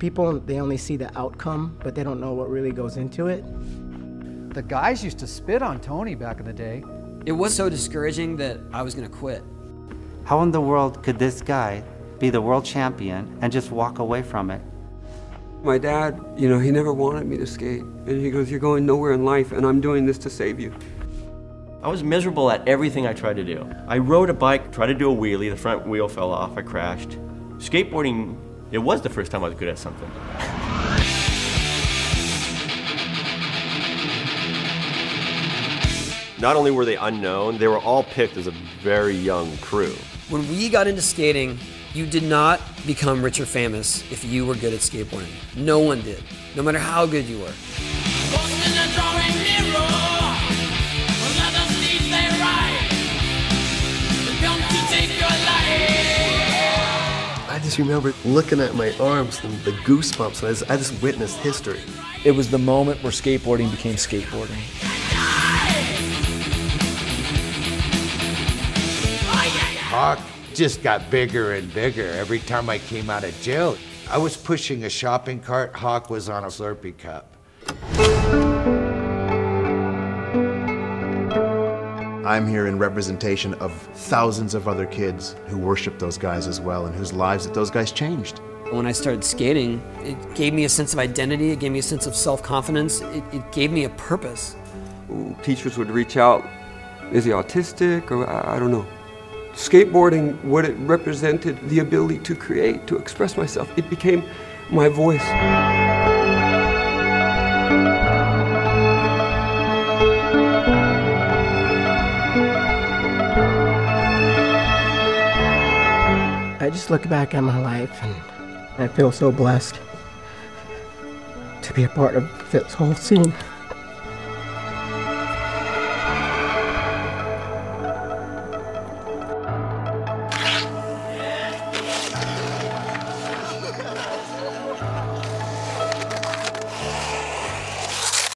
People, they only see the outcome, but they don't know what really goes into it. The guys used to spit on Tony back in the day. It was so discouraging that I was gonna quit. How in the world could this guy be the world champion and just walk away from it? My dad, you know, he never wanted me to skate. And he goes, "You're going nowhere in life, and I'm doing this to save you." I was miserable at everything I tried to do. I rode a bike, tried to do a wheelie, the front wheel fell off, I crashed. Skateboarding, it was the first time I was good at something. Not only were they unknown, they were all picked as a very young crew. When we got into skating, you did not become rich or famous if you were good at skateboarding. No one did, no matter how good you were. I just remember looking at my arms and the goosebumps, and I just witnessed history. It was the moment where skateboarding became skateboarding. Hawk just got bigger and bigger every time I came out of jail. I was pushing a shopping cart, Hawk was on a Slurpee cup. I'm here in representation of thousands of other kids who worship those guys as well and whose lives that those guys changed. When I started skating, it gave me a sense of identity, it gave me a sense of self-confidence, it gave me a purpose. Teachers would reach out, is he autistic, or I don't know. Skateboarding, what it represented, the ability to create, to express myself, it became my voice. I just look back at my life and I feel so blessed to be a part of this whole scene.